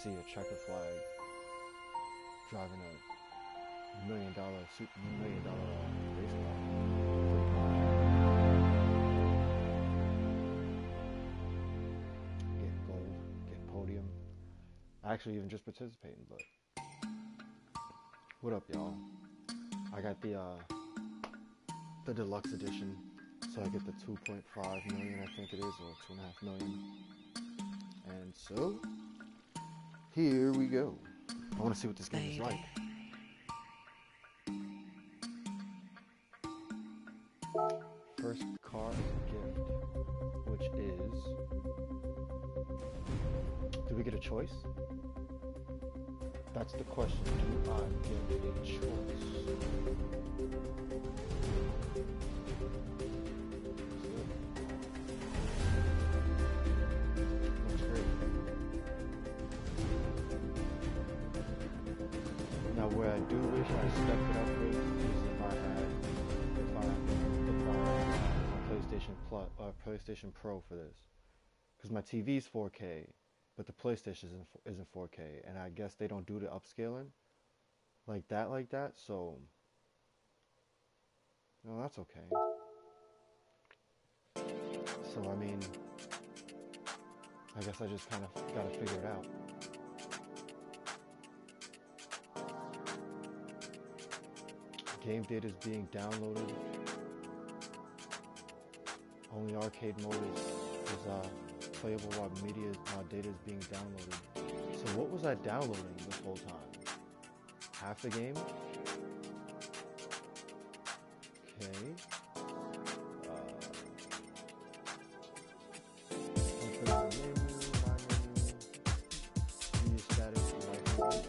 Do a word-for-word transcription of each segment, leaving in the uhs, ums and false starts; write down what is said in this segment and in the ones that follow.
see a checker flag driving a million dollar, super million dollar uh, race car. Getting gold, getting podium. Actually, even just participating, but what up, y'all? I got the uh, the deluxe edition, so I get the two point five million, I think it is, or two and a half million. And so, here we go. I want to see what this game is like. First car gift, which is, do we get a choice? That's the question. Do I get a choice? Looks great. Now, where I do wish I stepped it up with is if I had, if I, if I had my PlayStation Plus, uh, PlayStation Pro for this, because my T V's four K. But the PlayStation isn't, isn't four K, and I guess they don't do the upscaling like that, like that, so, no, that's okay. So, I mean, I guess I just kind of gotta figure it out. Game data is being downloaded. Only arcade mode is, is uh, playable while media uh, data is being downloaded. So what was I downloading this whole time? Half the game? Okay. Uh, open the menu, my menu, media status, life mode.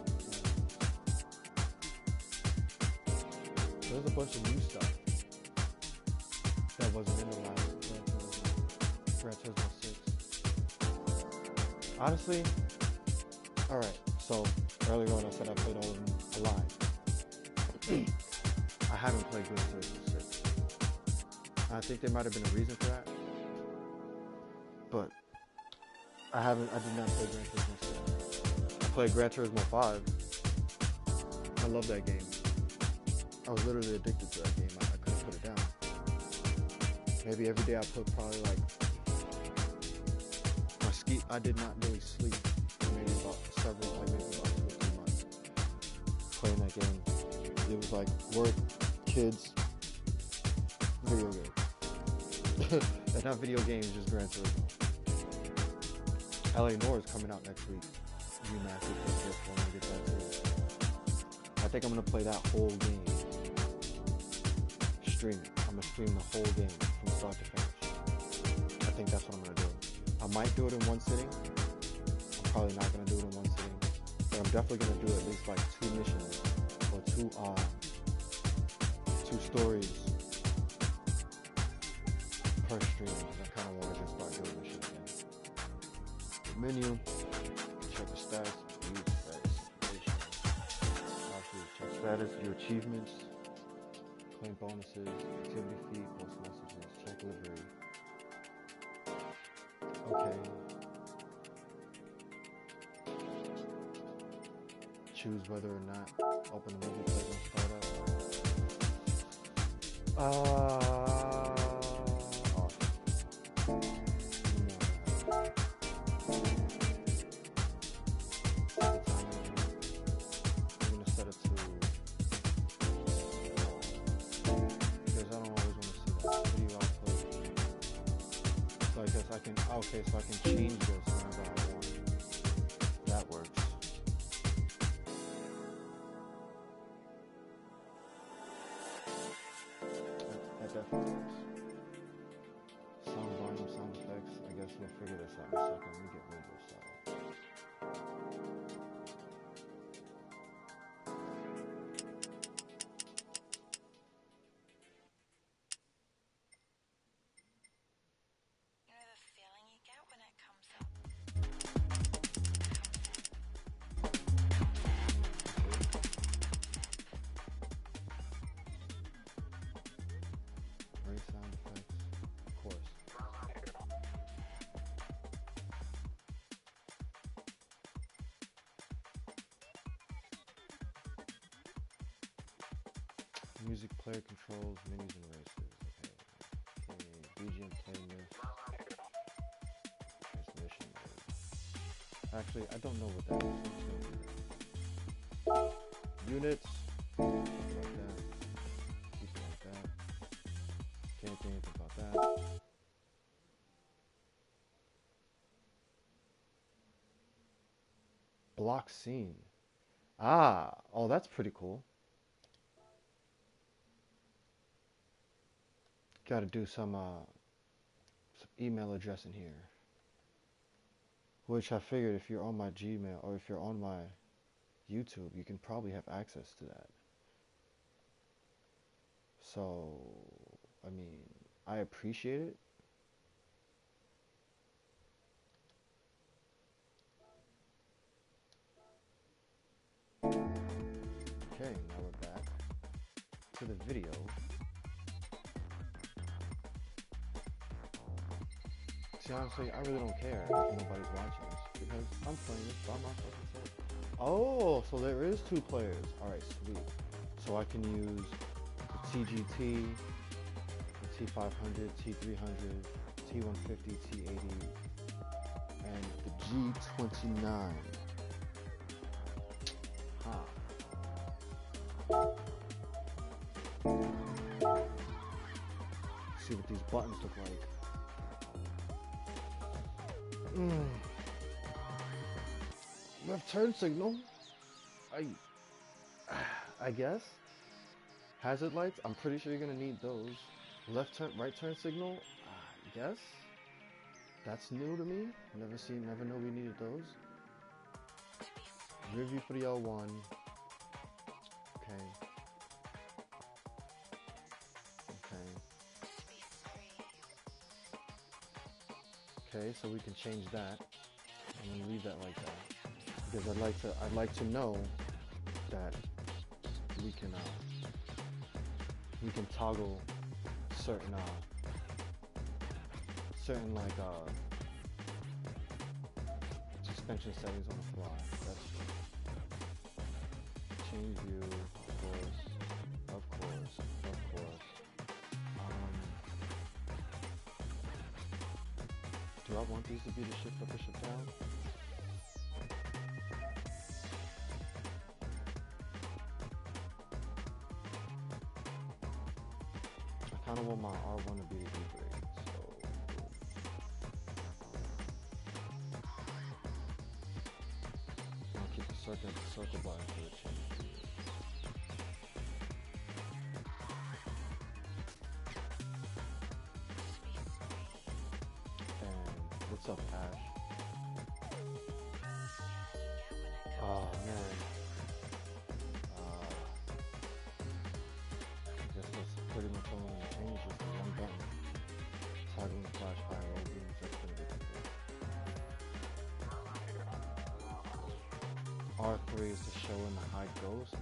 There's a bunch of new stuff that wasn't in the last Gran Turismo six. Honestly, alright, so earlier on I said I played all of them alive. I haven't played Gran Turismo six. I think there might have been a reason for that, but I haven't, I did not play Gran Turismo six. I played Gran Turismo five. I love that game. I was literally addicted to that game. I, I couldn't put it down. Maybe every day I put probably like my ski. I did not really sleep for maybe about several, like maybe about two or three months playing that game. It was like work, kids, video game. And not video games, just Gran Turismo. L A Noire is coming out next week. Remastered for P S four, I'm gonna get that too. I think I'm gonna play that whole game. Stream it. I'm gonna stream the whole game from start to finish. I think that's what I'm gonna do. I might do it in one sitting. I'm probably not gonna do it in one sitting, but I'm definitely gonna do at least like two missions or two uh two stories per stream, because I kind of want to just start doing this shit again. The menu, check the stats, view status, information. Actually, check status, view achievements. Claim bonuses, activity feed, post messages, check livery. Okay. Choose whether or not open the movie play on startup. Uh, off. No. Set the timer. I'm gonna set it to. Because I don't always want to see that video output. So I guess I can, okay, so I can change this whenever I want. That works. That, that definitely works. Sound volume, sound effects, I guess we'll figure this out in a second. Let me get Windows side. Sound effects, of course. Music player controls, menus and races. Okay. Okay. B G M playlist. Transmission mode. Actually, I don't know what that is. I'm just gonna do that. Units. Something like that. Keep it like that. Can't think anything about that. Block scene. Ah, oh, that's pretty cool. Got to do some, uh, some email address in here. Which I figured if you're on my Gmail or if you're on my YouTube, you can probably have access to that. So, I mean, I appreciate it. Okay, now we're back to the video. See, honestly, I really don't care if nobody's watching this because I'm playing this by my fucking self. Oh, so there is two players. Alright, sweet. So I can use the T G T, the T five hundred, T three hundred, T one fifty, T eighty, and the G twenty-nine. Huh. See what these buttons look like. Mm. Left turn signal. I, I guess. Hazard lights. I'm pretty sure you're gonna need those. Left turn, right turn signal. I guess. That's new to me. Never seen, never know we needed those. Rear view for the L one. Okay. Okay. Okay, so we can change that and leave that like that because I'd like to I'd like to know that we can uh, we can toggle certain uh, certain like uh, suspension settings on the fly. That's true. Change view, of course, of course, of course. Um, Do I want these to be the shift up or shift down? I kind of want my R one to be the E grade, so I'll keep the circle, circle button for the change. What's up, Ash? Oh man. Uh, I guess that's pretty much all I'm gonna change is the one button. Toggling the flash high low beams, that's gonna be cool. R three is to show in the high ghost.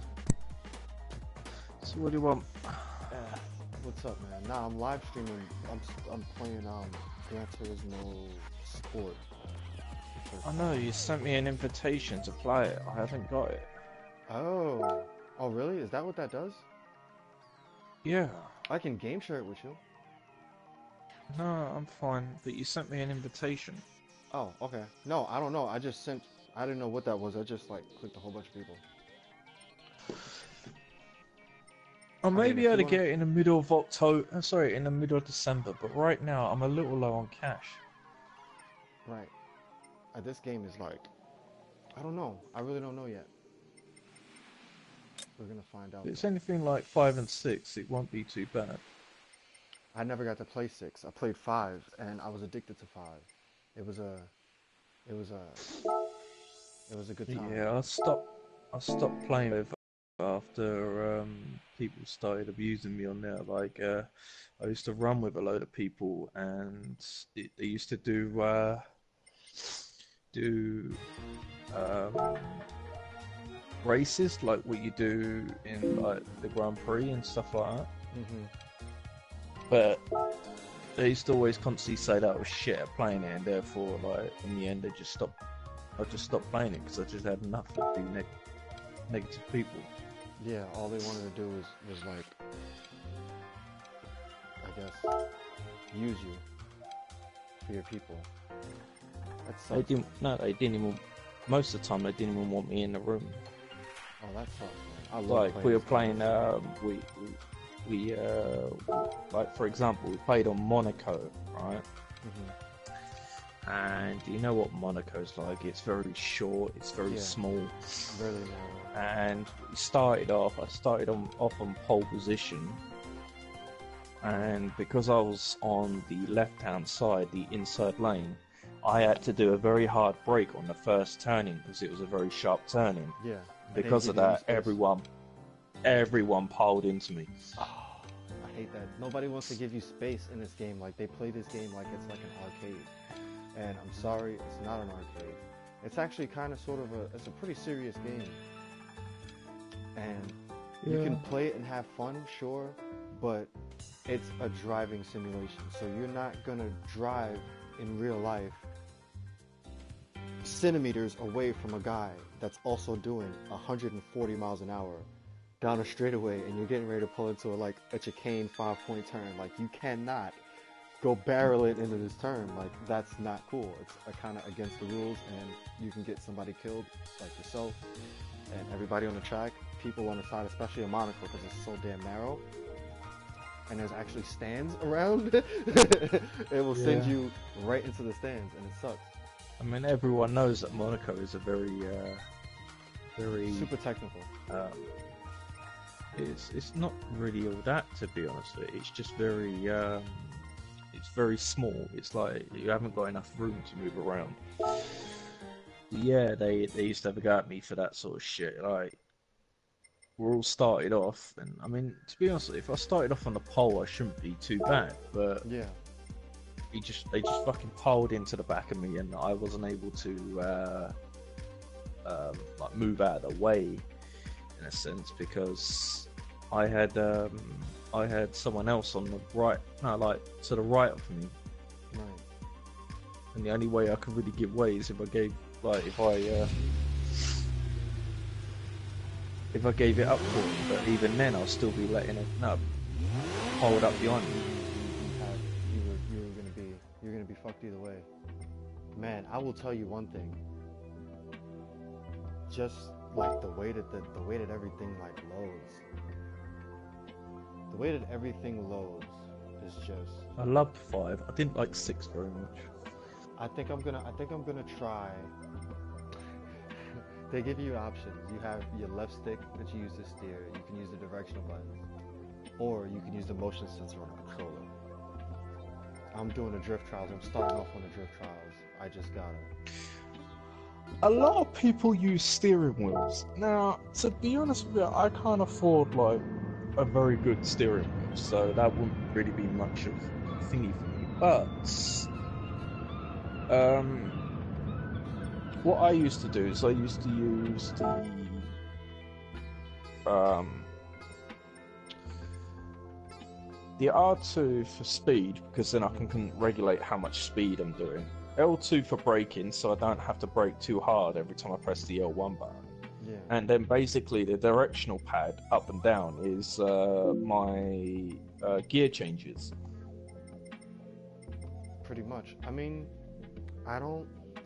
So what do you want? Uh, what's up, man? Nah, I'm live streaming. I'm I'm playing um Gran Turismo Sport. I know, you sent me an invitation to play it. I haven't got it. Oh. Oh, really? Is that what that does? Yeah. I can game share it with you. No, I'm fine. But you sent me an invitation. Oh, okay. No, I don't know. I just sent... I didn't know what that was. I just, like, clicked a whole bunch of people. I may mean, be if able to you get wanna- it in the middle of October. Uh, sorry, in the middle of December. But right now, I'm a little low on cash. Right. Uh, this game is like... I don't know. I really don't know yet. We're gonna find out. If it's though. anything like five and six, it won't be too bad. I never got to play six. I played five, and I was addicted to five. It was a... It was a... It was a good time. Yeah, I stopped. I stopped playing with after um, people started abusing me on there. Like uh, I used to run with a load of people, and it, they used to do uh, do um, races like what you do in like the Grand Prix and stuff like that. Mm-hmm. But they used to always constantly say that I was shit at playing it, and therefore, like in the end, I just stopped. I just stopped playing it because I just had enough of being neg- negative people. Yeah, all they wanted to do was was like, I guess, use you for your people. That They sucks. didn't. No, they didn't even. Most of the time, they didn't even want me in the room. Oh, that sucks, man. I love Like playing we were this game. playing, um, we we, we uh, like for example, we played on Monaco, right? Hmm. And you know what Monaco's like? It's very short. It's very Yeah. small. Really narrow. And we started off. I started on off on pole position, and because I was on the left-hand side, the inside lane, I had to do a very hard brake on the first turning because it was a very sharp turning. Yeah. Because of They give you that, space. everyone, everyone piled into me. Oh, I hate that. Nobody wants to give you space in this game. Like, they play this game like it's like an arcade. And I'm sorry, it's not an arcade. It's actually kind of sort of a, it's a pretty serious game. And you Yeah. can play it and have fun, sure, but it's a driving simulation. So you're not gonna drive in real life centimeters away from a guy that's also doing one hundred forty miles an hour down a straightaway, and you're getting ready to pull into a, like a chicane five point turn. Like, you cannot go barrel it into this turn. Like, that's not cool. It's uh, kind of against the rules, and you can get somebody killed, like yourself and everybody on the track. People on the side, especially in Monaco, because it's so damn narrow, and there's actually stands around. It will send Yeah. you right into the stands, and it sucks. I mean, everyone knows that Monaco is a very, uh, very. Super technical. Um, it's it's not really all that, to be honest with you. It's just very um, it's very small. It's like you haven't got enough room to move around. Yeah, they they used to have a go at me for that sort of shit. Like, we're all started off, and I mean, to be honest, if I started off on the pole, I shouldn't be too bad. But Yeah. he just they just fucking piled into the back of me, and I wasn't able to uh, um, like move out of the way, in a sense, because I had um, I had someone else on the right, no, like to the right of me, Right. and the only way I could really give way is if I gave, like, if I uh, if I gave it up for him. But even then, I'll still be letting it no hold up behind me. You had, you were, you were gonna be, you're gonna be fucked either way. Man, I will tell you one thing. Just like the way that the, the way that everything like loads, the way that everything loads is just. I loved five. I didn't like six very much. I think I'm gonna, I think I'm gonna try. They give you options. You have your left stick that you use to steer. You can use the directional buttons, or you can use the motion sensor on the controller. I'm doing the drift trials. I'm starting off on the drift trials. I just got it. A lot of people use steering wheels. Now, to be honest with you, I can't afford like a very good steering wheel, so that wouldn't really be much of a thingy for me. But um, what I used to do is I used to use the um, the R two for speed, because then I can, can regulate how much speed I'm doing. L two for braking, so I don't have to brake too hard every time I press the L one button. Yeah. And then basically the directional pad up and down is uh, my uh, gear changes. Pretty much. I mean, I don't,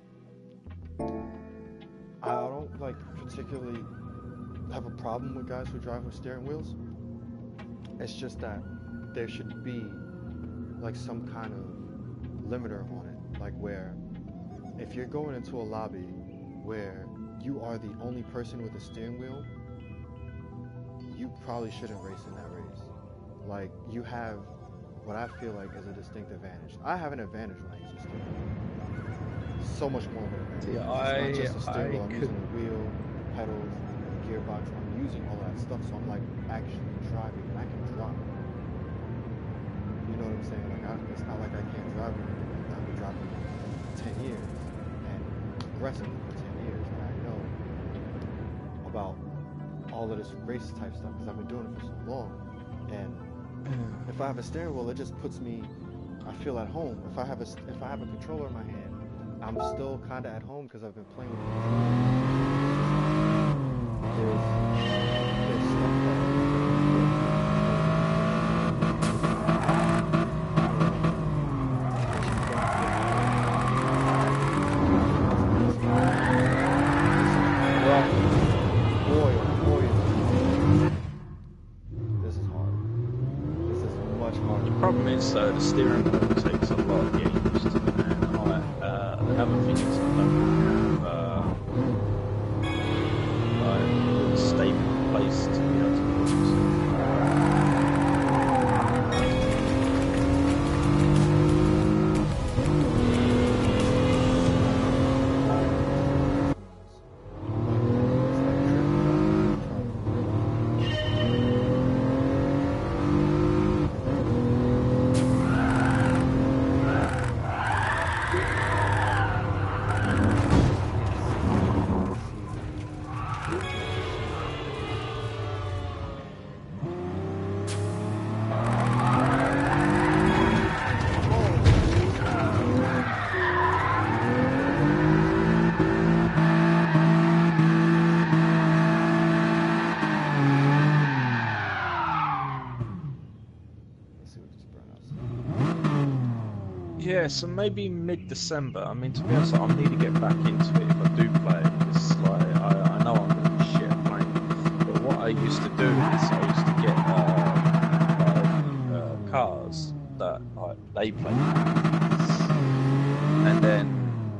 I don't like particularly have a problem with guys who drive with steering wheels. It's just that there should be like some kind of limiter on it, like where if you're going into a lobby where you are the only person with a steering wheel, you probably shouldn't race in that race. Like, you have what I feel like is a distinct advantage. I have an advantage when I use a steering wheel. So much more of an advantage. Yeah, it's I- not just a steering wheel. I I'm could- using the wheel, pedals, gearbox. I'm using all that stuff, so I'm like actually driving, and I can drive. You know what I'm saying? Like, I, it's not like I can't drive or anything like that. I've been driving for ten years and aggressively for ten years, and I know about all of this race type stuff because I've been doing it for so long. And if I have a steering wheel, it just puts me, I feel at home. If I have a, if I have a controller in my hand, I'm still kind of at home because I've been playing with it. There's, there's stuff much harder. The problem is uh, the steering wheel takes a lot of getting used to, and I, uh, another thing is I don't have uh, like a stable place to be able to put this. Yeah, so maybe mid-December. I mean, to be honest, I'll need to get back into it if I do play it. Because, like, I, I know I'm going to be shit at playing it. But what I used to do is I used to get uh, like, uh, cars that like they play, and then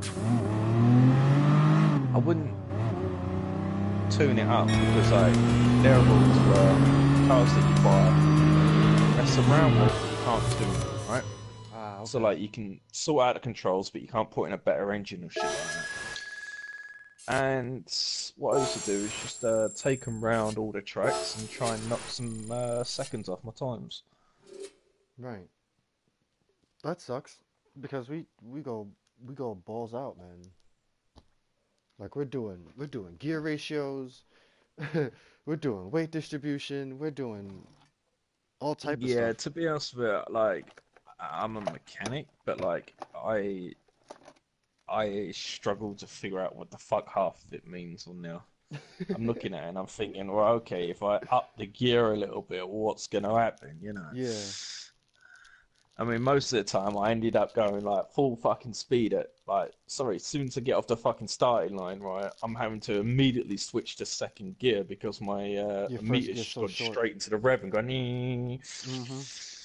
I wouldn't tune it up because like their rules were cars that you buy, mess around with, you can't tune them, right? Okay. So like you can sort out the controls, but you can't put in a better engine or shit like that. And what I used to do is just uh, take them round all the tracks and try and knock some uh, seconds off my times. Right. That sucks because we we go we go balls out, man. Like we're doing we're doing gear ratios, we're doing weight distribution, we're doing all type of Yeah, stuff. to be honest with you, like I'm a mechanic, but like I I struggle to figure out what the fuck half of it means on now. I'm looking at it and I'm thinking, well, okay, if I up the gear a little bit, what's gonna happen, you know? Yeah. I mean, most of the time I ended up going like full fucking speed at like, sorry, as soon as I get off the fucking starting line, right, I'm having to immediately switch to second gear because my uh, Your first meter's gear's so gone short. straight into the rev and going. Mm-hmm.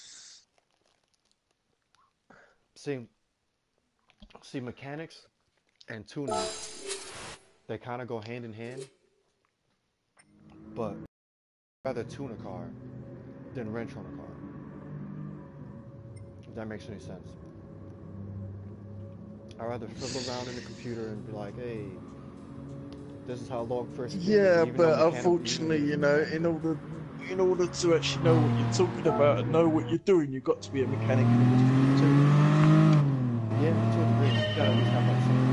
See, see, mechanics and tuning, they kind of go hand in hand. But I'd rather tune a car than wrench on a car. If that makes any sense. I'd rather fiddle around in the computer and be like, hey, this is how log first came. Yeah, Even but though unfortunately, you know, in order in order to actually know what you're talking about and know what you're doing, you've got to be a mechanic in order to. Yeah, to a degree. You gotta at least have like some.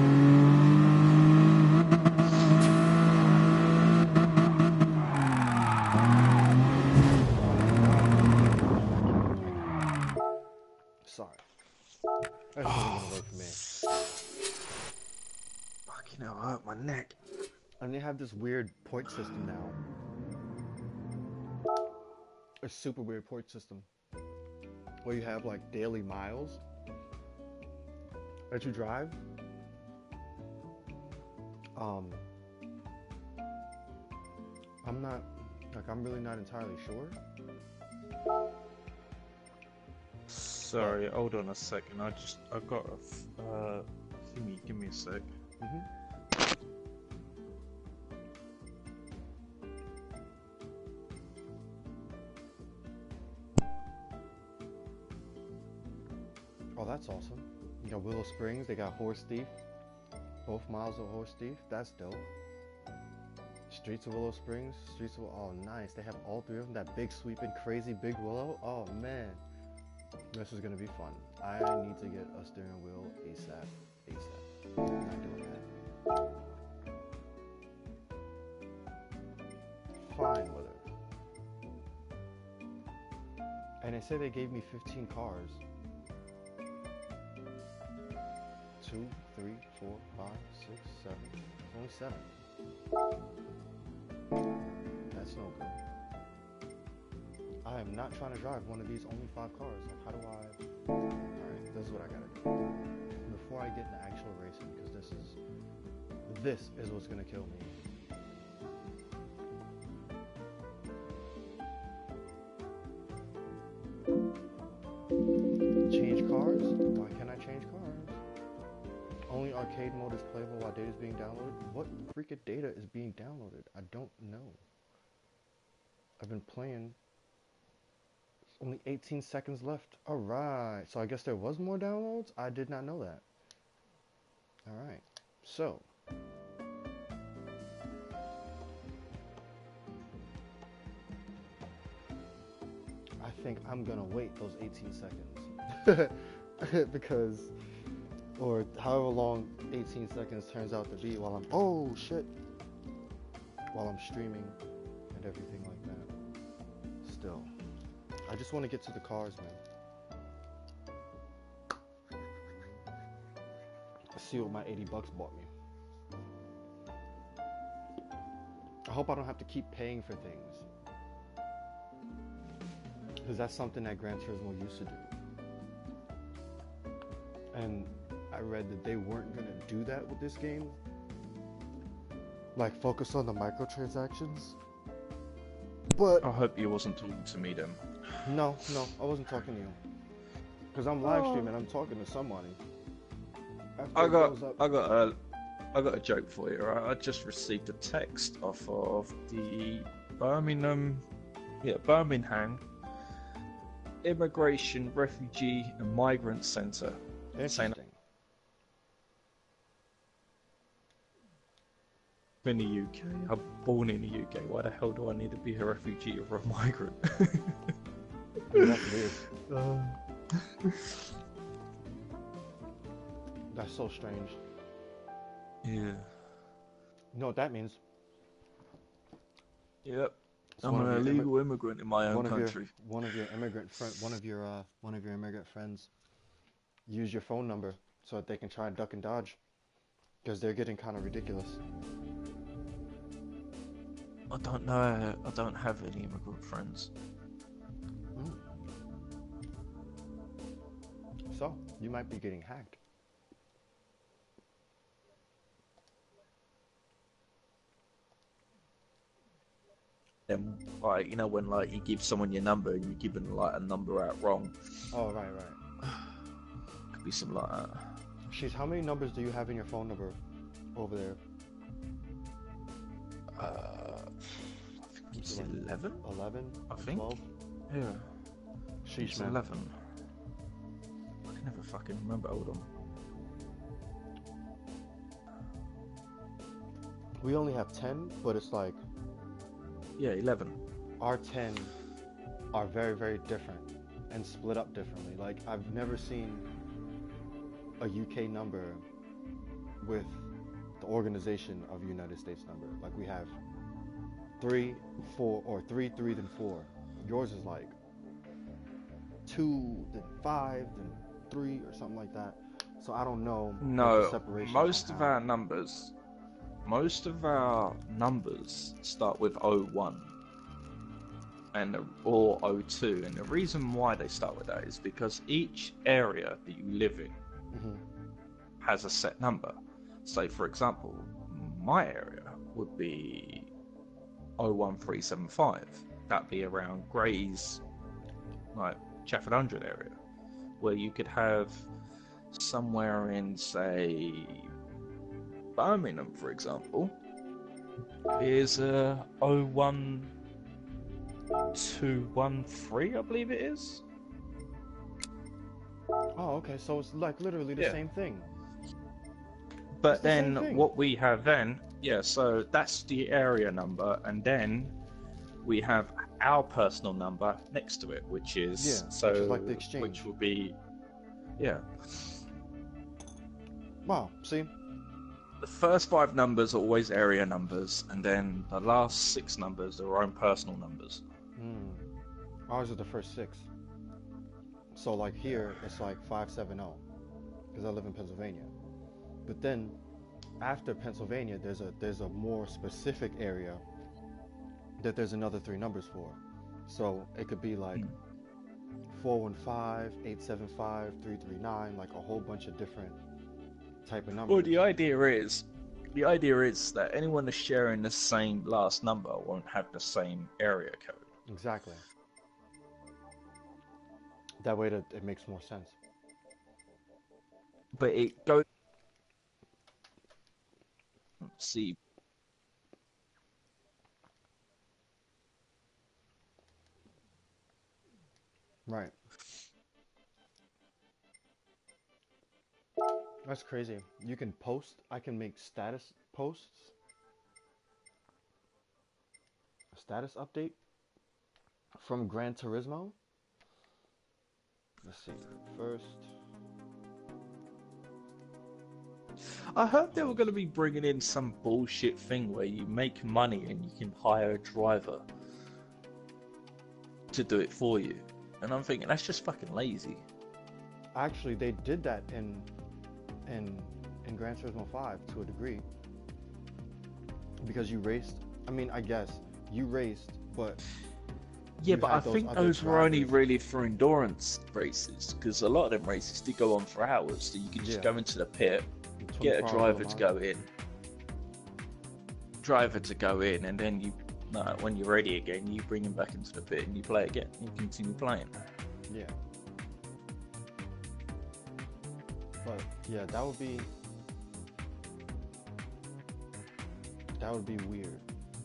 Sorry. That wasn't gonna work for me. Fucking hell, I hurt my neck. And they have this weird point system now. A super weird point system. Where you have like daily miles that you drive. Um, I'm not, like, I'm really not entirely sure. Sorry, hold on a second. I just, I got a uh, thingy. Give me a sec. Mm-hmm. Oh, that's awesome. You got Willow Springs, they got Horse Thief. Both miles of Horse Thief, that's dope. Streets of Willow Springs, Streets of, oh nice, they have all three of them. That big sweeping crazy big willow, oh man. This is gonna be fun. I need to get a steering wheel ASAP, ASAP. I'm not doing that. Fine with it. And they say they gave me fifteen cars. Two, three, four, five, six, seven. There's only seven. That's no good. I am not trying to drive one of these only five cars. Like, how do I... Alright, this is what I gotta do. Before I get into actual racing, because this is... This is what's gonna kill me. arcade mode is playable while data is being downloaded. What freaking data is being downloaded? I don't know. I've been playing. Only eighteen seconds left. Alright. So I guess there was more downloads? I did not know that. Alright. So. I think I'm gonna wait those eighteen seconds. Because, or however long eighteen seconds turns out to be while I'm, oh shit, while I'm streaming and everything like that. Still, I just want to get to the cars, man. Let's see what my eighty bucks bought me. I hope I don't have to keep paying for things, because that's something that Gran Turismo used to do. And I read that they weren't going to do that with this game. Like, focus on the microtransactions. But... I hope you wasn't talking to me then. No, no, I wasn't talking to you. Because I'm live streaming, I'm talking to somebody. After I it got, goes up- I got a, I got a joke for you. Right? I just received a text off of the Birmingham, yeah, Birmingham Immigration, Refugee and Migrant Centre. Interesting. In the U K, I'm born in the U K. Why the hell do I need to be a refugee or a migrant? I mean, that's weird. Uh, That's so strange. yeah. You know what that means? Yep. So I'm one an of your illegal immi- immigrant in my own one of country. your one of your immigrant friend, one of your uh, one of your immigrant friends, use your phone number so that they can try and duck and dodge, because they're getting kind of ridiculous. I don't know. I don't have any immigrant friends. Mm. So you might be getting hacked. Then, like, you know, when like you give someone your number and you're giving like a number out wrong. Oh right, right. Could be something like that. She's, how many numbers do you have in your phone number over there? Uh, I think it's eleven. Eleven. I think. Twelve. Yeah. Sheesh, It's man. eleven. I can never fucking remember. Hold on. We only have ten, but it's like Yeah, eleven. our ten are very, very different and split up differently. Like, I've never seen a U K number with the organization of United States number. Like, we have three, four, or three, three, then four. Yours is like two, then five, then three, or something like that. So I don't know what the No, separation most on of how- our numbers, most of our numbers start with oh one and the- or oh two, and the reason why they start with that is because each area that you live in Mhm. has a set number. So, for example, my area would be oh one three seven five. That'd be around Grays, like Chafford Hundred area, where you could have somewhere in, say, Birmingham, for example, is uh, oh one two one three, I believe it is. Oh, okay. So it's like literally the Yeah. same thing. But It's the same then thing. what we have then, yeah, so that's the area number, and then we have our personal number next to it, which is Yeah, so which is like the exchange. which will be, yeah. Wow. See, The first five numbers are always area numbers, and then the last six numbers are our own personal numbers. mm. Ours are the first six. So like here, it's like five seven zero, because I live in Pennsylvania. But then, after Pennsylvania, there's a there's a more specific area that there's another three numbers for. So it could be like Mm. four one five, eight seven five, three three nine, like a whole bunch of different type of numbers. Well, the idea is, the idea is that anyone that's sharing the same last number won't have the same area code. Exactly. That way that it makes more sense. But it goes see. Right. That's crazy. You can post. I can make status posts, a status update from Gran Turismo. Let's see. First, I heard they were going to be bringing in some bullshit thing where you make money and you can hire a driver to do it for you. And I'm thinking, that's just fucking lazy. actually, they did that in in in Gran Turismo five to a degree because you raced. I mean, I guess you raced, but Yeah, you but I had those think other those were only drivers. really for endurance races, because a lot of them races did go on for hours. So you could just Yeah. go into the pit, get a twenty-four hours driver a to month. go in, driver to go in, and then you, no, when you're ready again, you bring him back into the pit and you play again. You continue playing. Yeah. But yeah, that would be that would be weird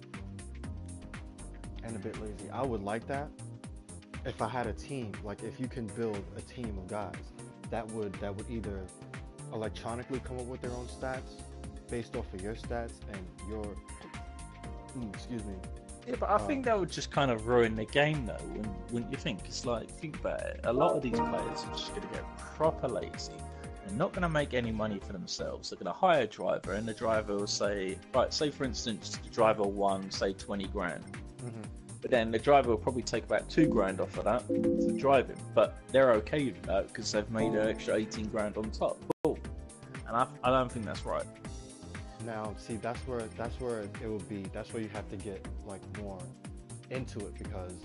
and a bit lazy. I would like that if I had a team. Like if you can build a team of guys, that would that would either electronically come up with their own stats based off of your stats and your mm, excuse me. Yeah, but I Uh, think that would just kind of ruin the game, though. Wouldn't, wouldn't you think? It's like, think about it. A lot of these players are just going to get proper lazy. They're not going to make any money for themselves. They're going to hire a driver, and the driver will say, right, say for instance, the driver won, say, twenty grand. mhm. But then the driver will probably take about two grand off of that for driving. But they're okay with that because they've made an extra eighteen grand on top. Cool. And I, I don't think that's right. Now, see, that's where that's where it would be. That's where you have to get like more into it because,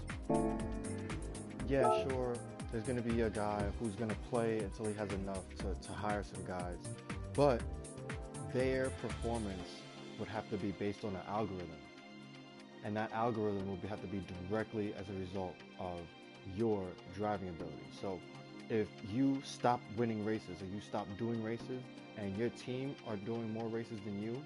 yeah, sure, there's gonna be a guy who's gonna play until he has enough to, to hire some guys, but their performance would have to be based on an algorithm, and that algorithm will be, have to be directly as a result of your driving ability. So, if you stop winning races or you stop doing races, and your team are doing more races than you,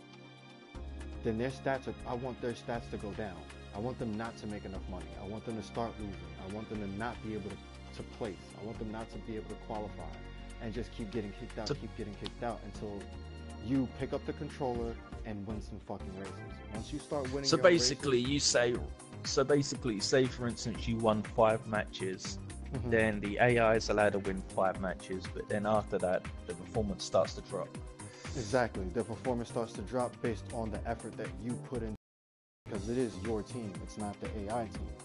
then their stats are, I want their stats to go down. I want them not to make enough money. I want them to start losing. I want them to not be able to, to place. I want them not to be able to qualify and just keep getting kicked out, So- keep getting kicked out until you pick up the controller and win some fucking races. Once you start winning So your basically, races, you say, so basically, say for instance, you won five matches. Mhm. Then the A I is allowed to win five matches, but then after that, the performance starts to drop. exactly, the performance starts to drop based on the effort that you put in because it is your team, it's not the A I team.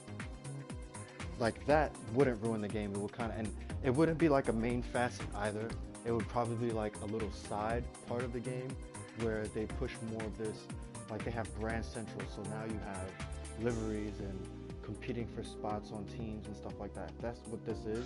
Like that wouldn't ruin the game. It would kind of, and it wouldn't be like a main facet either. It would probably be like a little side part of the game where they push more of this, like they have brand central, so now you have liveries and competing for spots on teams and stuff like that. That's what this is.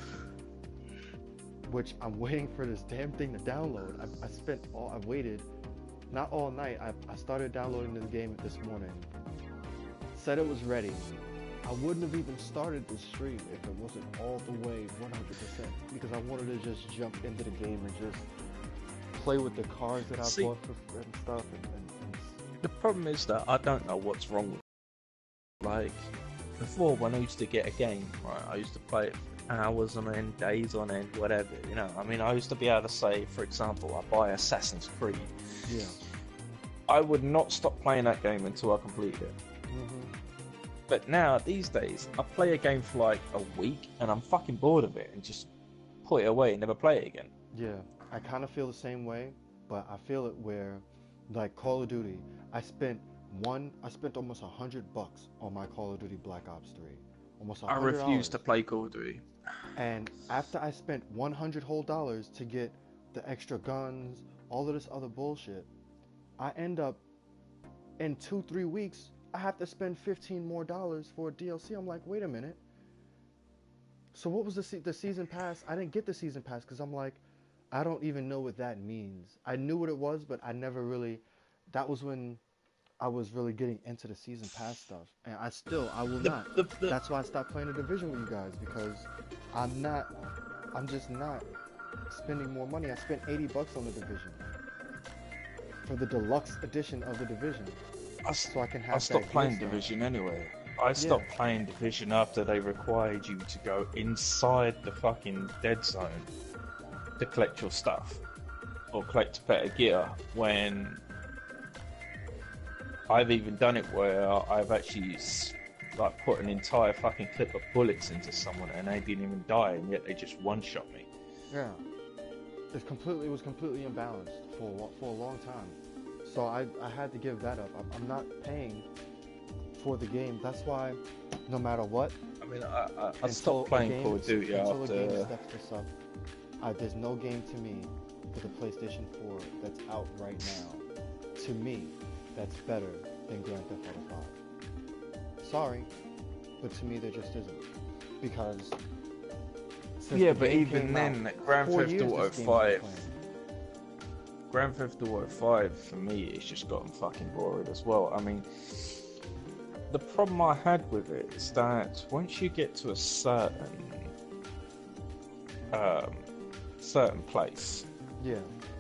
Which I'm waiting for this damn thing to download. I, I spent all, I waited, not all night. I, I started downloading this game this morning. Said it was ready. I wouldn't have even started this stream if it wasn't all the way one hundred percent because I wanted to just jump into the game and just play with the cars that I See- bought for, and stuff. And, and, and The problem is that I don't know what's wrong with it. Like, before when I used to get a game, right, I used to play it for hours on end, days on end, whatever, you know. I mean, I used to be able to say, for example, I buy Assassin's Creed. yeah. I would not stop playing that game until I completed it. hmm But now, these days, I play a game for like a week and I'm fucking bored of it and just put it away and never play it again. Yeah, I kind of feel the same way, but I feel it where, like Call of Duty, I spent one, I spent almost a hundred bucks on my Call of Duty Black Ops three, almost a I hundred refuse to dollars. play Call of Duty. And after I spent one hundred whole dollars to get the extra guns, all of this other bullshit, I end up in two, three weeks, I have to spend fifteen more dollars for D L C. I'm like, wait a minute. So what was the se- the season pass? I didn't get the season pass because I'm like, I don't even know what that means. I knew what it was, but I never really. That was when I was really getting into the season pass stuff, and I still I will The- not. the- the- That's why I stopped playing the division with you guys because I'm not. I'm just not spending more money. I spent eighty bucks on the division. for the deluxe edition of the Division, I, s- so I can I have stopped that gear playing stand. Division anyway. I Yeah, stopped playing Division after they required you to go inside the fucking dead zone to collect your stuff or collect better gear. When I've even done it where I've actually s- like put an entire fucking clip of bullets into someone and they didn't even die, and yet they just one shot me. yeah. It's completely it was completely imbalanced for a lo- for a long time. So I I had to give that up. I'm, I'm not paying for the game. That's why, no matter what, I mean, I, I, I until stopped a playing game Call of Duty until a game after. steps this up, I, there's no game to me for the PlayStation four that's out right now. To me, that's better than Grand Theft Auto five. Sorry, but to me there just isn't, because since Yeah, the but game even came out, then, Grand four Theft years Auto this game's been five, playing. Grand Theft Auto five for me, it's just gotten fucking boring as well. I mean, the problem I had with it is that once you get to a certain um, certain place, Yeah,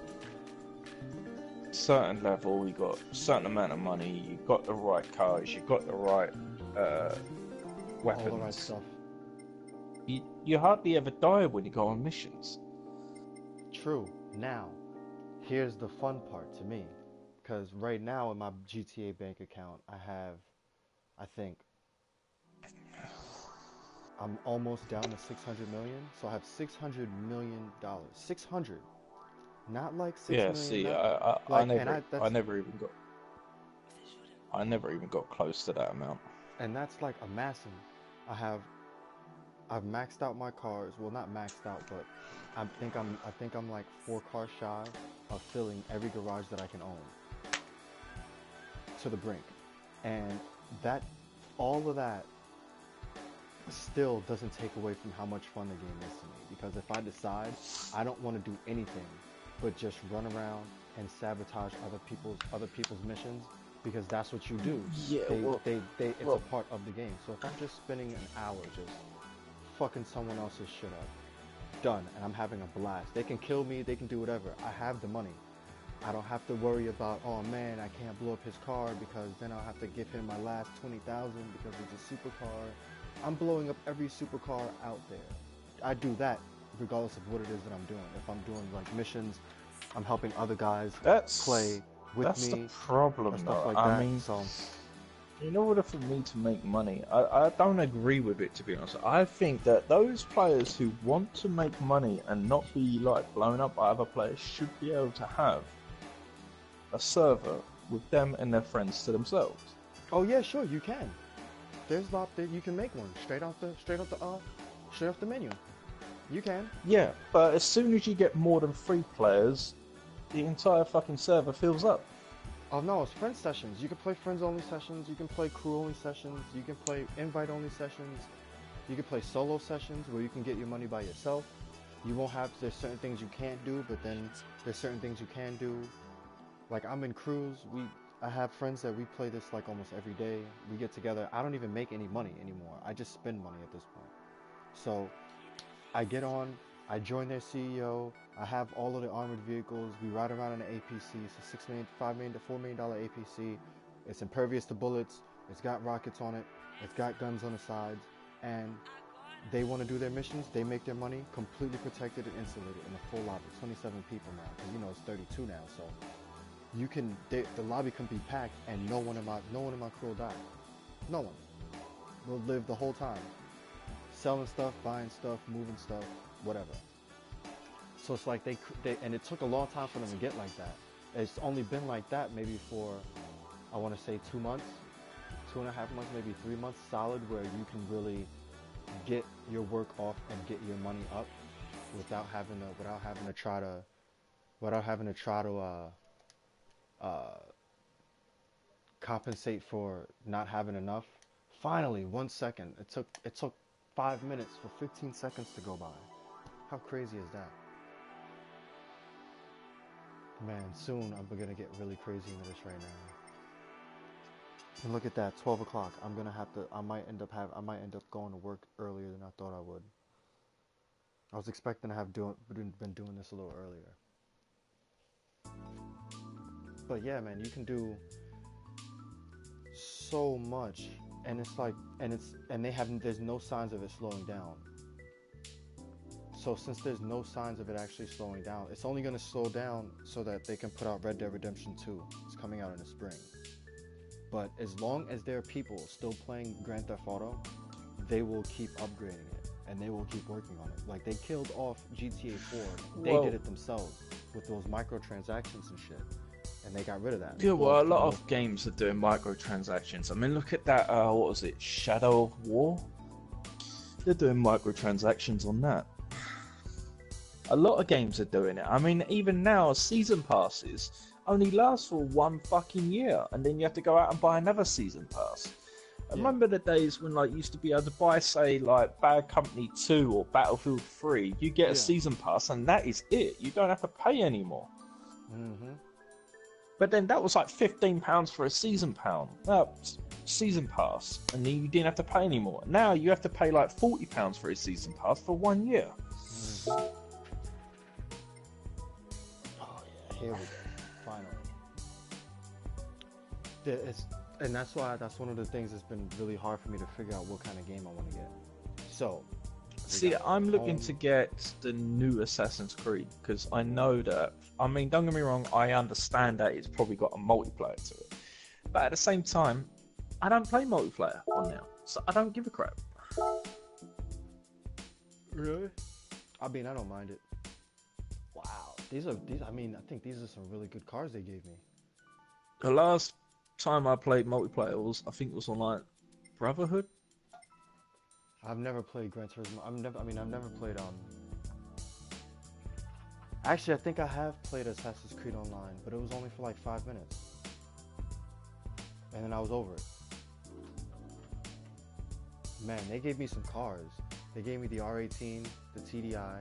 certain level, you got a certain amount of money, you got the right cars, you got the right uh, all the right weapons. stuff. You you hardly ever die when you go on missions. True. Now, here's the fun part to me, because right now in my G T A bank account, I have, I think, I'm almost down to six hundred million. So I have six hundred million dollars. six hundred. Not like six Yeah, million, see, not I, I, I like, and never, I, I that's, never even got, I never even got close to that amount. and that's like amassing. I have, I've maxed out my cars. Well, not maxed out, but I think I'm, I think I'm like four cars shy of filling every garage that I can own to the brink. And that, all of that still doesn't take away from how much fun the game is to me. Because if I decide I don't want to do anything but just run around and sabotage other people's other people's missions, because that's what you do. Yeah, They well, they, they it's well, a part of the game. So if I'm just spending an hour just fucking someone else's shit up, done, and I'm having a blast. They can kill me, they can do whatever. I have the money. I don't have to worry about, oh man, I can't blow up his car because then I'll have to give him my last twenty thousand because it's a supercar. I'm blowing up every supercar out there. I do that regardless of what it is that I'm doing. If I'm doing like missions, I'm helping other guys that's play with that's the me problem, and stuff though. like I that. mean, So, in order for me to make money, I, I don't agree with it, to be honest. I think that those players who want to make money and not be like blown up by other players should be able to have a server with them and their friends to themselves. oh yeah, sure, you can. There's lot that you can make one straight off the straight off the uh straight off the menu. You can. Yeah, but as soon as you get more than three players, the entire fucking server fills up. Oh no, it's friend sessions. You can play friends only sessions, you can play crew only sessions, you can play invite only sessions, you can play solo sessions where you can get your money by yourself. You won't have, there's certain things you can't do, but then there's certain things you can do. Like I'm in crews, we I have friends that we play this like almost every day. We get together. I don't even make any money anymore. I just spend money at this point. So I get on, I join their C E O, I have all of the armored vehicles, we ride around in an A P C, it's a six million, five million to four million dollar A P C. It's impervious to bullets, it's got rockets on it, it's got guns on the sides, and they want to do their missions, they make their money completely protected and insulated in a full lobby. twenty-seven people now, because you know it's thirty-two now, so you can, they, the lobby can be packed and no one in my, no one in my crew will die. No one. Will live the whole time. Selling stuff, buying stuff, moving stuff, whatever. So it's like they, they, and it took a long time for them to get like that. It's only been like that maybe for, I want to say two months, two and a half months, maybe three months solid, where you can really get your work off and get your money up without having to, without having to try to, without having to try to, uh, uh, compensate for not having enough. Finally, one second. It took it took five minutes for fifteen seconds to go by. How crazy is that? Man, soon I'm gonna get really crazy into this right now. And look at that, twelve o'clock. I'm gonna have to. I might end up have. I might end up going to work earlier than I thought I would. I was expecting to have doing been doing this a little earlier. But yeah, man, you can do so much, and it's like, and it's, and they have, there's no signs of it slowing down. So since there's no signs of it actually slowing down, it's only going to slow down so that they can put out Red Dead Redemption two. It's coming out in the spring. But as long as there are people still playing Grand Theft Auto, they will keep upgrading it, and they will keep working on it. Like, they killed off G T A four. They Well, did it themselves with those microtransactions and shit, and they got rid of that. yeah, Well, well, a for lot the of most- games are doing microtransactions. I mean, look at that. Uh, what was it? Shadow of War. They're doing microtransactions on that. A lot of games are doing it. I mean, even now, season passes only last for one fucking year, and then you have to go out and buy another season pass. I Yeah. remember the days when, like, you used to be able to buy, say, like Bad Company two or Battlefield three. You get a Yeah. season pass, and that is it. You don't have to pay anymore. Mhm. But then that was like fifteen pounds for a season pound, uh, s- season pass, and then you didn't have to pay anymore. Now you have to pay like forty pounds for a season pass for one year. Mhm. Oh yeah, here we go. Finally. Yeah, it's, and that's why that's one of the things that's been really hard for me to figure out what kind of game I want to get. So, we See, got I'm looking home- to get the new Assassin's Creed because I know that. I mean, don't get me wrong, I understand that it's probably got a multiplayer to it, but at the same time, I don't play multiplayer on now, so I don't give a crap. Really? I mean, I don't mind it. Wow, these are these. I mean, I think these are some really good cars they gave me. The last time I played multiplayer was, I think it was on like Brotherhood. I've never played Gran Turismo. I've never. I mean, I've never played um. Actually, I think I have played Assassin's Creed Online, but it was only for like five minutes, and then I was over it. Man, they gave me some cars. They gave me the R eighteen, the T D I.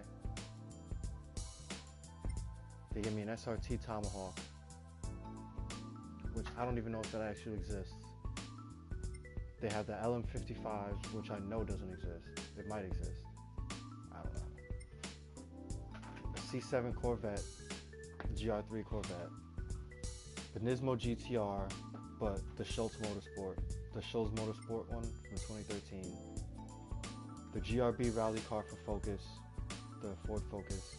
They gave me an S R T Tomahawk, which I don't even know if that actually exists. They have the L M fifty-five, which I know doesn't exist. It might exist. I don't know. A C seven Corvette, G R three Corvette, the Nismo G T R, but the Schultz Motorsport, the Schultz Motorsport one from twenty thirteen, the G R B rally car for Focus, the Ford Focus,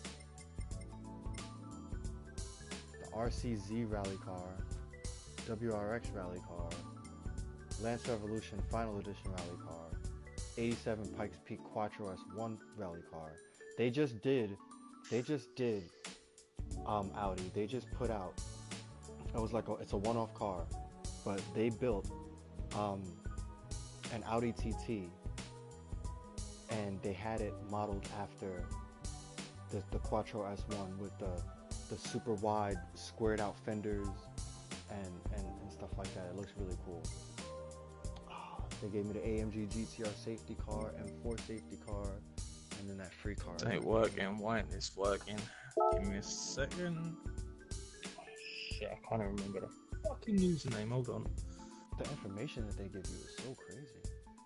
the R C Z rally car, W R X rally car, Lance Revolution Final Edition rally car, eighty-seven Pikes Peak Quattro S one rally car. They just did, they just did, um, Audi. They just put out. It was like a, it's a one-off car, but they built, um, an Audi T T, and they had it modeled after the the Quattro S one with the the super wide squared out fenders and and, and stuff like that. It looks really cool. They gave me the A M G G T R safety car, M four safety car, and then that free car. It ain't working. Why ain't this working? Give me a second. Oh, shit, I can't even remember the fucking username. Hold on. The information that they give you is so crazy.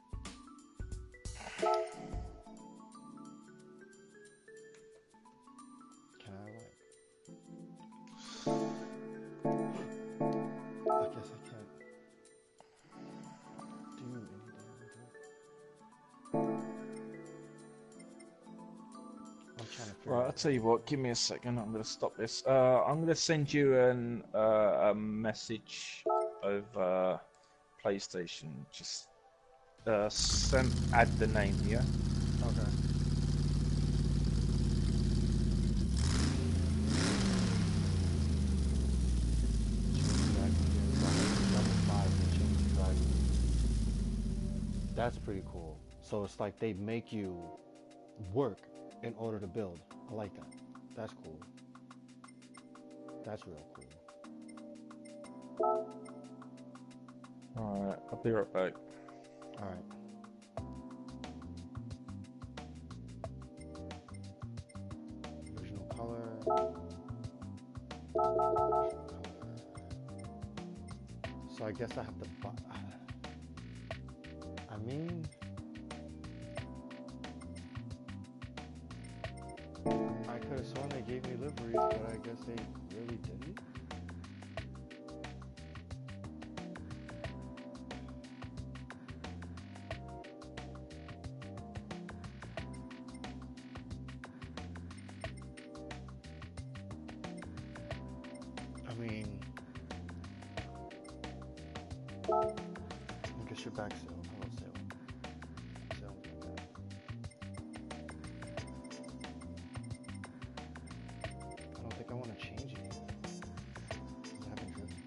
Can I like? I guess I can't do anything with it. I'm trying to figure Right, I'll out. tell you what. Give me a second. I'm gonna stop this. Uh, I'm gonna send you an uh, a message over PlayStation. Just uh, send add the name, yeah. Okay. That's pretty cool. So it's like they make you work in order to build. I like that. That's cool. That's real cool. Alright, I'll be right back. All right. Original color. Original color. So I guess I have to buy. I mean, I could have sworn they gave me liveries, but I guess they really didn't. I guess you're back, Sail. Hello, Sail. Sail, back. I don't think I want to change it yet. I haven't driven.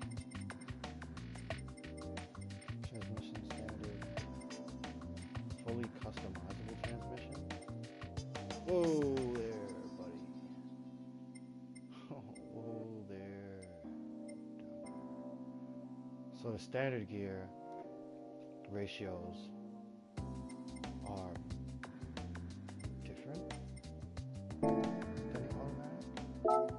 Transmission standard. Fully customizable transmission. Whoa there, buddy. Oh, whoa there. So the standard gear ratios are different than the automatic.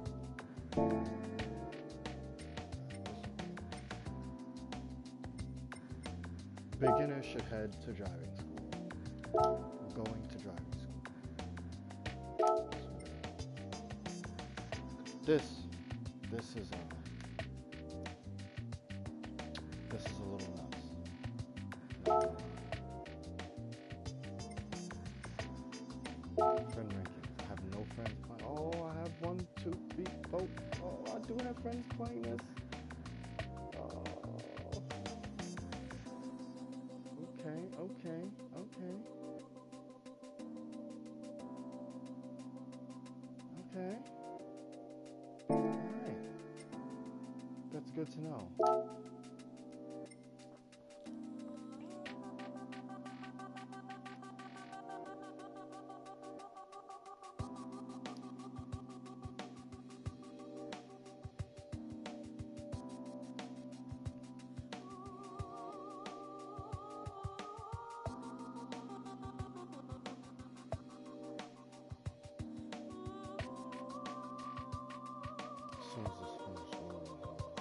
Beginners should head to driving school. Going to driving school. This, this is a, this is a little nuts. Friend rankings. I have no friends playing. Oh, I have one, two, three, four. Oh, I do have friends playing this. Oh. Okay, okay, okay. Okay. Alright. That's good to know. As soon as this finishes rolling.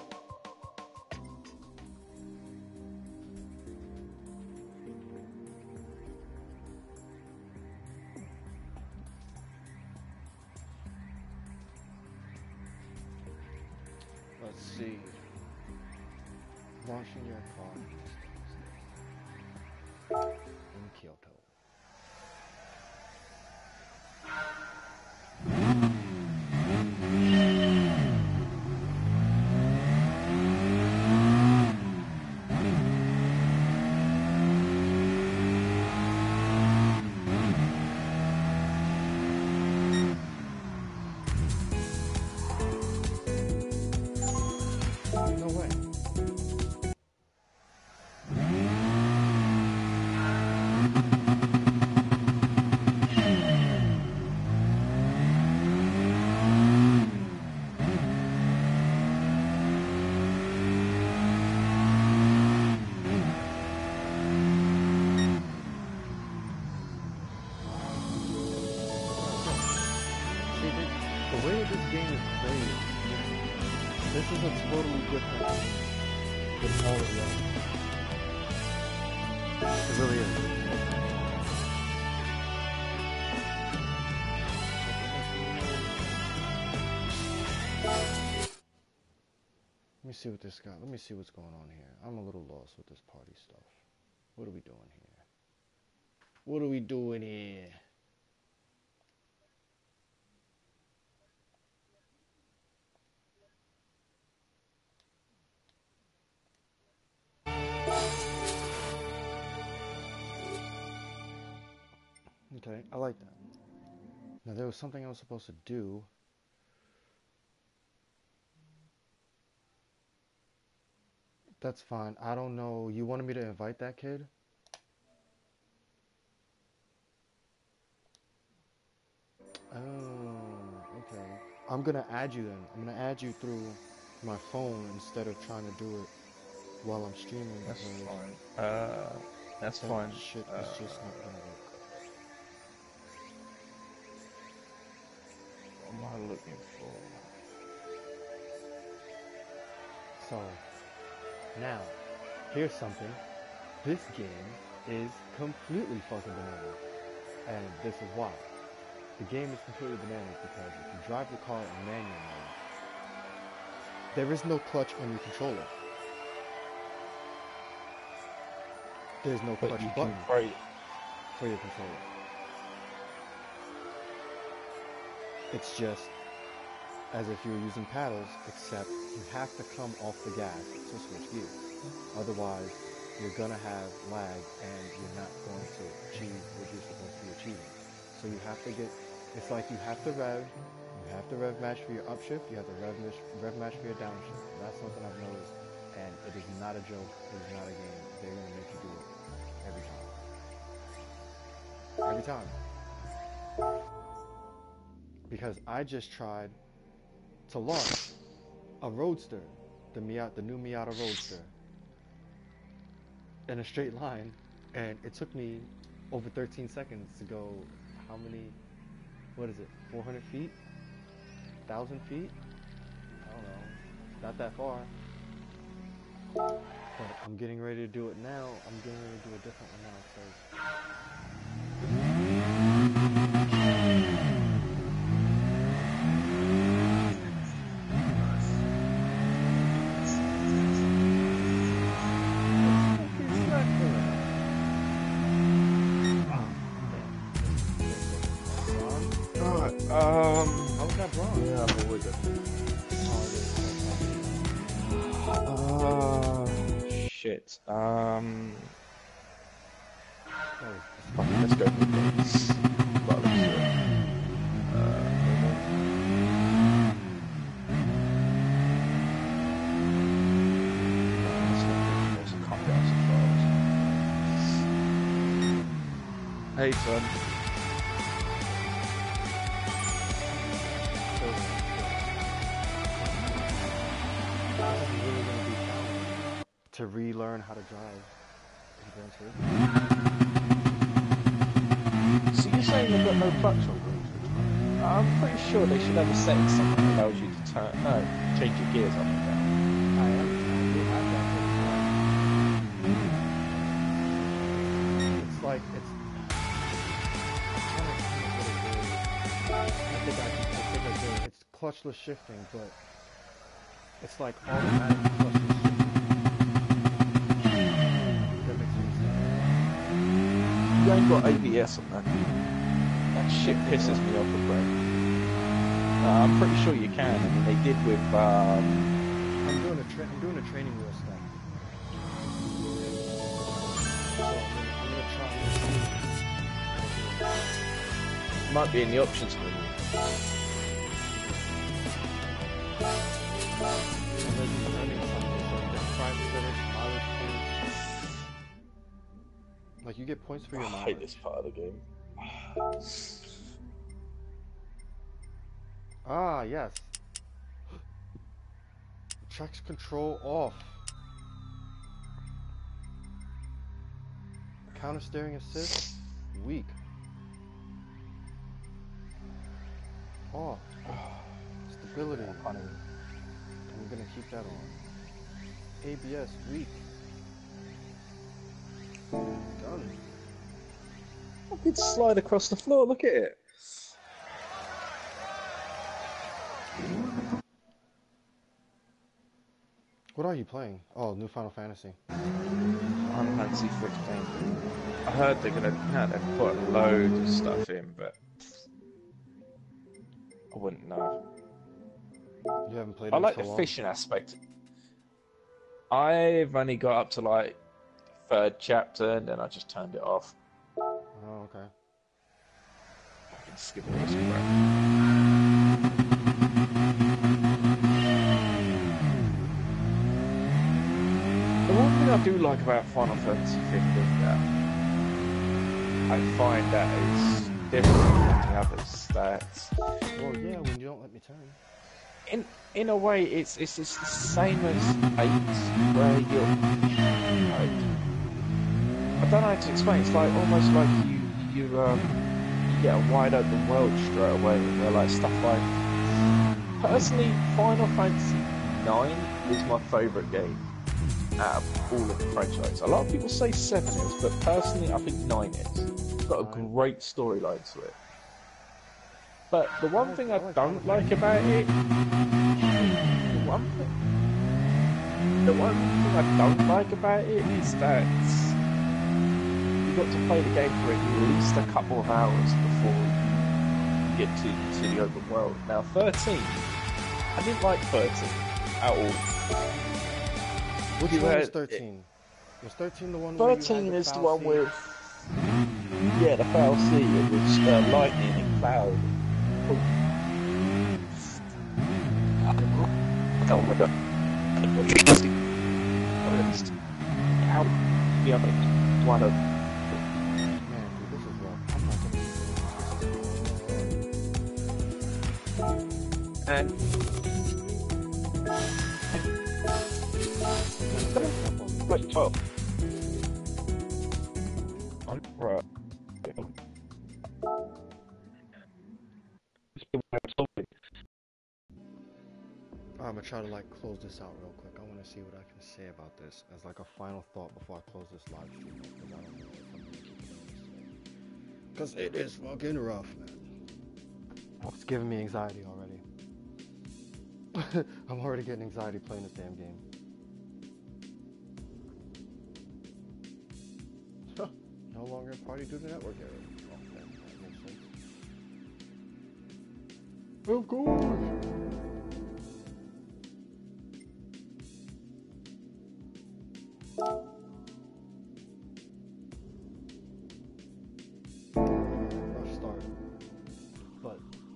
Let's see. Launching your car in Kyoto. No way. See, the, the way this game is played, this is a totally different than all of the others. It really is. Let me see what this guy, let me see what's going on here. I'm a little lost with this party stuff. What are we doing here? What are we doing here? Okay, I like that. Now there was something I was supposed to do. That's fine. I don't know. You wanted me to invite that kid? Oh, okay. I'm gonna add you then. I'm gonna add you through my phone instead of trying to do it while I'm streaming. That's because fine. Uh, that's that fine. shit Uh, is just not gonna work. what am I looking for? So, now, here's something. This game is completely fucking bananas. And this is why. The game is completely bananas because if you drive the car in manual mode, there is no clutch on your controller. There's no But clutch you button can break. for your controller. It's just as if you were using paddles, except you have to come off the gas to switch gears. Otherwise, you're gonna have lag and you're not going to achieve what you're supposed to be achieving. So you have to get, it's like you have to rev, you have to rev match for your upshift, you have to rev, rev match for your downshift. That's something I've noticed, and it is not a joke, it is not a game. They're gonna make you do it every time. Every time. Because I just tried to launch a Roadster, the Miata, the new Miata Roadster, in a straight line, and it took me over thirteen seconds to go, how many, what is it, four hundred feet? one thousand feet? I don't know, not that far. But I'm getting ready to do it now. I'm getting ready to do a different one now, because Um, how was that bronze? yeah, I've always done. Oh, Uh, shit. Um, that was, fuck it, let's go with this. Well, let's do it. Uh, no, that's not good. I can't get out so far. Hey, son. to relearn how to drive in Gran Turismo. So you're saying they've got no clutch on Gran Turismo? I'm pretty sure they should have a setting something that allows you to turn, no, change your gears up and down. I am. I do have that. It's like it's. I'm trying to think what it is. I think I, I think I do. It's clutchless shifting, but it's like automatic clutchless shifting. You ain't got A B S on that. That shit pisses me off a bit. Uh, I'm pretty sure you can. I mean, they did with. Um... I'm doing a tra I'm doing a training wheel stack. So I'm gonna, I'm gonna try. Might be in the options menu. And then you're learning something like the prime finish, mileage points. Like you get points for your Oh, I mileage. hate this part of the game. Ah, yes. Traction control off. Counter steering assist, weak. Off. Stability. I'm gonna keep that on. A B S, weak. Done. I could slide across the floor, look at it. What are you playing? Oh, new Final Fantasy. Final Fantasy fifteen. I heard they're gonna, no, they've put loads of stuff in, but I wouldn't know. You haven't played it I in like so the long? fishing aspect. I've only got up to like third chapter, and then I just turned it off. Oh, okay. I can skip all this crap. The one thing I do like about Final Fantasy fifteen, that I find that is different from the others, that Well, yeah, when you don't let me turn. in in a way it's it's, it's the same as eight, where you're like, I don't know how to explain. It's like almost like you you um you get a wide open world straight away, where like stuff like, personally, Final Fantasy nine is my favourite game out of all of the franchise. A lot of people say seven is, but personally I think nine is. It's got a great storyline to it. But the one thing I don't like about it, the one thing, the one thing I don't like about it is that you got to play the game for at least a couple of hours before you get to, to the open world. Now thirteen I didn't like thirteen at all. Which You one was had it, thirteen? Was thirteen the one where you had thirteen the is the foul one seed? with yeah the foul sea. It was uh, lightning and cloud. Oh, oh my god! How the other one of Man, dude, this is rough. I'm not gonna be and kind of breaking up on me. like twelve. Right. I'm gonna try to like close this out real quick. I want to see what I can say about this as like a final thought before I close this live stream because I don't know if I'm gonna keep doing this today. Cause it is fucking rough, man. It's giving me anxiety already. I'm already getting anxiety playing this damn game. No longer party to the network area. Oh, that, that makes sense. Of course. Rough start, but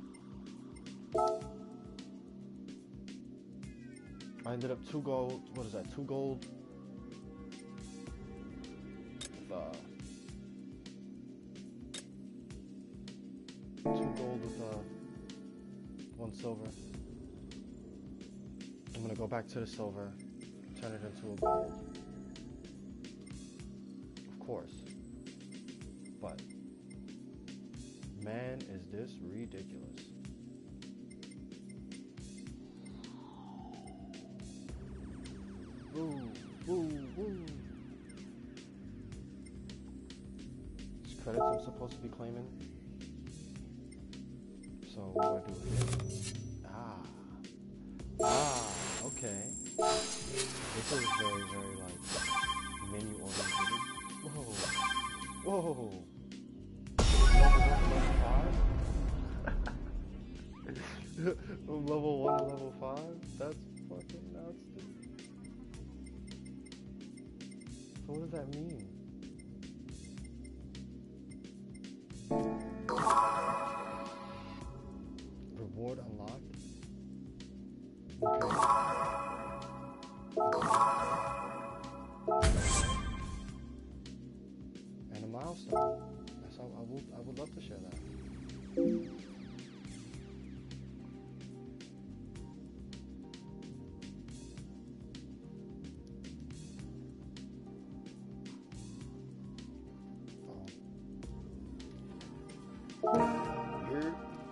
I ended up two gold. What is that? Two gold. With, uh, two gold with uh, one silver. I'm gonna go back to the silver, turn it into a gold. Of course, but man, is this ridiculous. Woo, woo, woo. These credits I'm supposed to be claiming. So what do I do here? Ah. Ah, okay. This is very, very like menu oriented. Whoa. Whoa. Level one to level five? From level one to level five? That's fucking nuts, dude. So what does that mean? Reward unlocked? Okay. And a milestone. That's how I would I would love to share that. Here.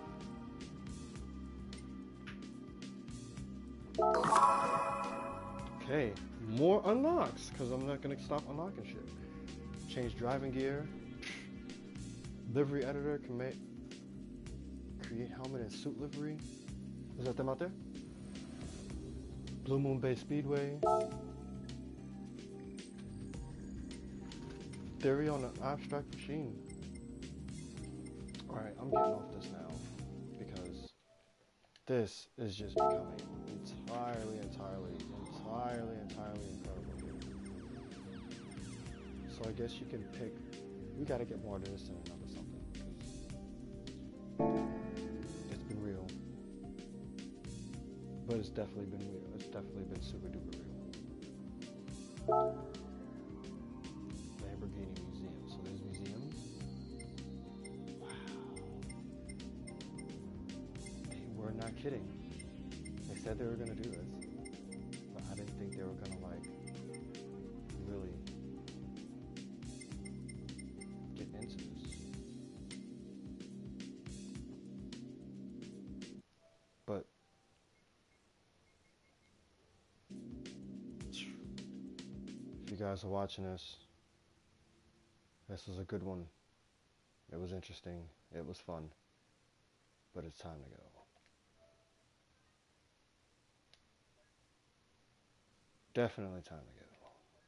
Okay, more unlocks, because I'm not gonna stop unlocking shit. Change driving gear. Livery editor can make create helmet and suit livery. Is that them out there? Blue Moon Bay Speedway. Theory on an abstract machine. Alright, I'm getting off this now because this is just becoming entirely, entirely, entirely, entirely incredible. So I guess you can pick. We gotta get more to this than another something. It's been real. But it's definitely been real. It's definitely been super duper real. Lamborghini Museum. So there's museums. Wow. They were not kidding. They said they were gonna do this. But I didn't think they were gonna like really get into this. But if you guys are watching this, this was a good one. It was interesting. It was fun. But it's time to go. Definitely time to go.